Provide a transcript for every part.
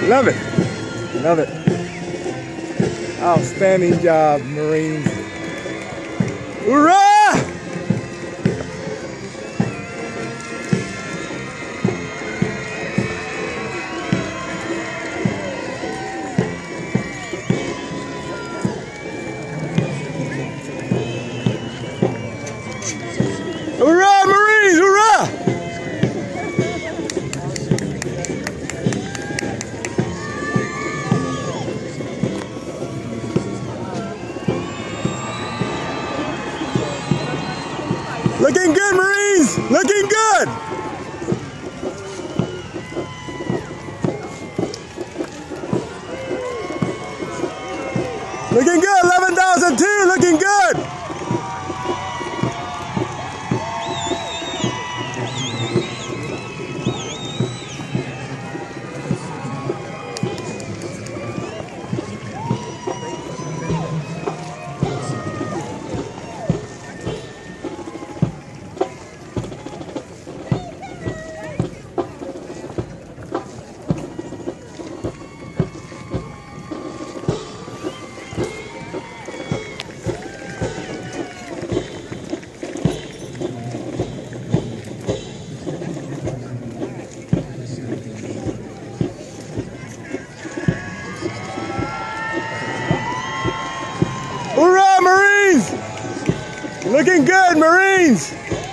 Love it. Love it. Outstanding job, Marines. Hoorah! Hoorah, Marines! Hoorah! Looking good, Marines! Looking good! Looking good! 11,002! Looking good! Hoorah, Marines! Looking good, Marines!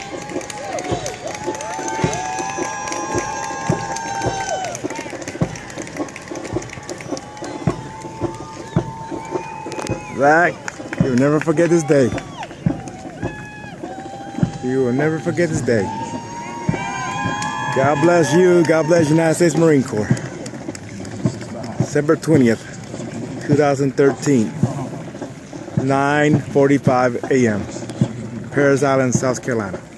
Zach, you'll never forget this day. You will never forget this day. God bless you. God bless the United States Marine Corps. December 20th, 2013. 9:45 a.m. Parris Island, South Carolina.